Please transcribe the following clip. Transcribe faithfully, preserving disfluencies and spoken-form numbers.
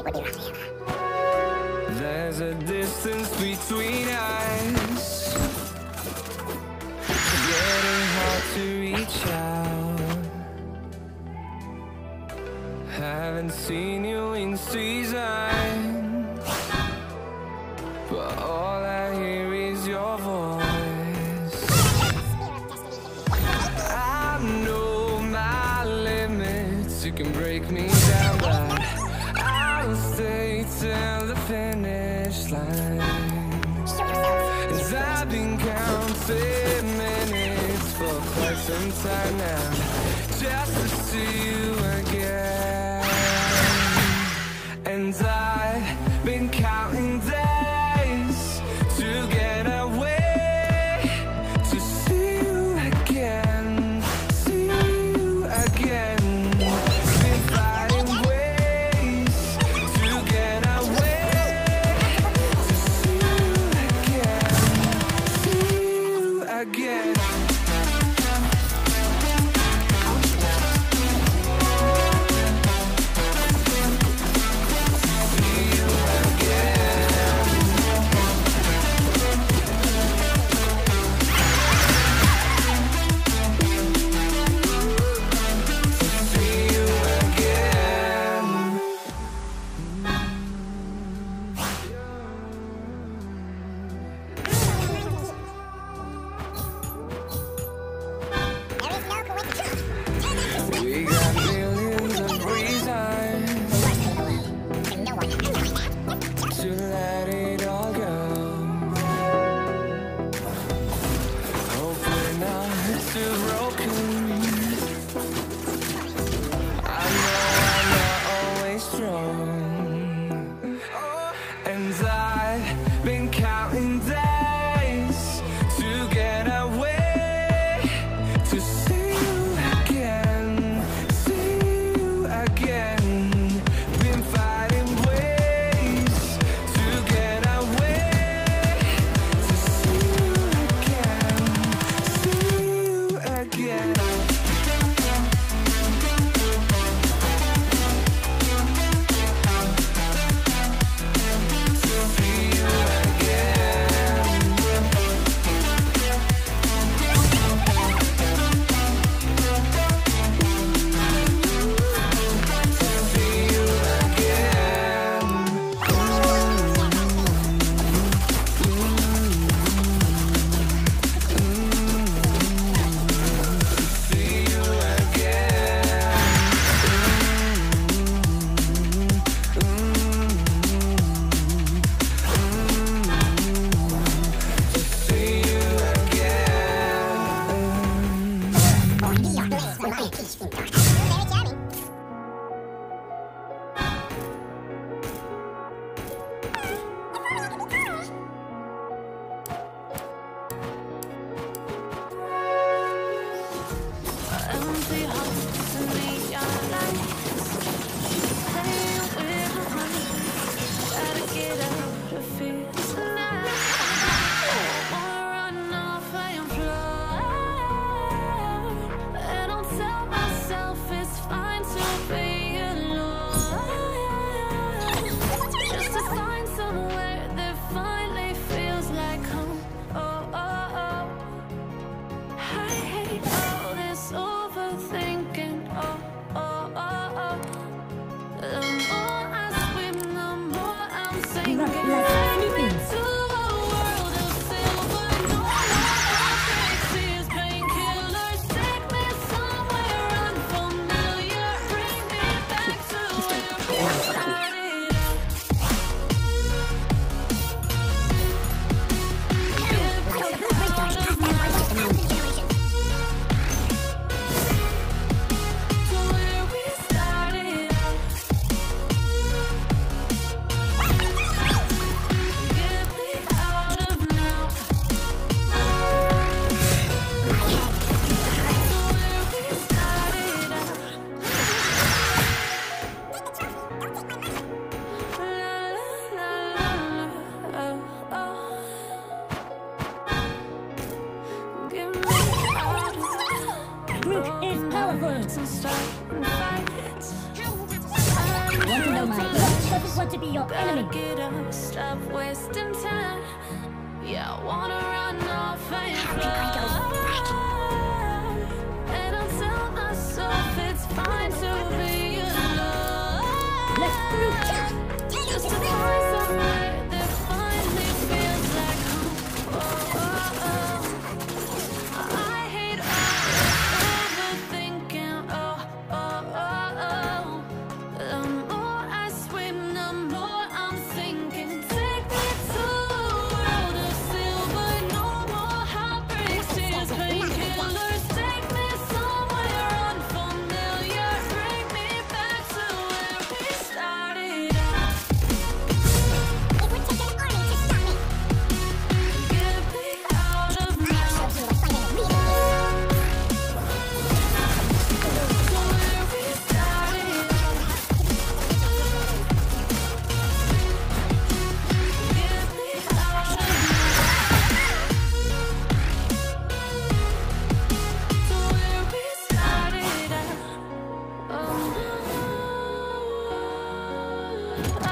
There's a distance between us, getting hard to reach out. Haven't seen you in seasons, but all I hear is your voice. I know my limits, you can break me down, but I'll stay till the finish line. As I've been counting minutes for quite some time now, just to see you again. And I've been counting days to get away, to see you again, see you again. Been finding ways to get away, to see you again, see you again. We got millions of reasons to let it all go. Hope we're not too broken. I know I'm not always strong, and I've been counting days to get away, to see you again, see you again. Been finding ways to get away, to see you again, see you again. See you empty hearts and neon lights, playing with my mind. Gotta get out of here tonight. Wanna run off and fly, and I'll tell myself it's fine to be alone, just to find somewhere that finally feels like home. Oh, oh, oh. I hate all this overthinking. Oh, oh, oh, oh. The more I swim, the more I'm sinking. Into a world of silver. No more faces, painkillers. Take me somewhere unfamiliar. Bring me back to where we started. Groot is powerful. and start and fight. Want to know my doesn't want to be your Gotta enemy. get up, stop wasting time. Yeah, I wanna run off and fly. And I'll tell myself it's fine to be alone. Let's prove Just to find somewhere that finally feels like home. Oh, oh, oh. I hate all this overthinking. Oh, oh, oh, oh. The more I swim, the more I'm sinking. Take me to a world of silver. No more heartbreaks, tears, painkillers. Take me somewhere unfamiliar. Bring me back to where we started out. It would take an army to stop me. Get me out of my I'll show you a fight in a real to where we started out. Get me out of to where we started out. Oh no, I